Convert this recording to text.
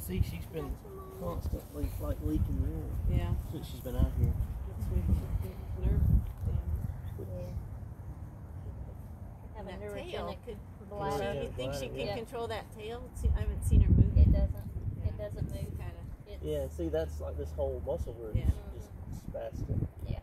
see she's been constantly like leaking urine. Yeah. Since she's been out here. Nerve Have a that neurogenic tail. bladder. You think she can Yeah. control that tail? See, I haven't seen her move. It doesn't. Yeah. It doesn't move. Kind of. Yeah, see that's like this whole muscle where it's Yeah. just spastic. Yeah.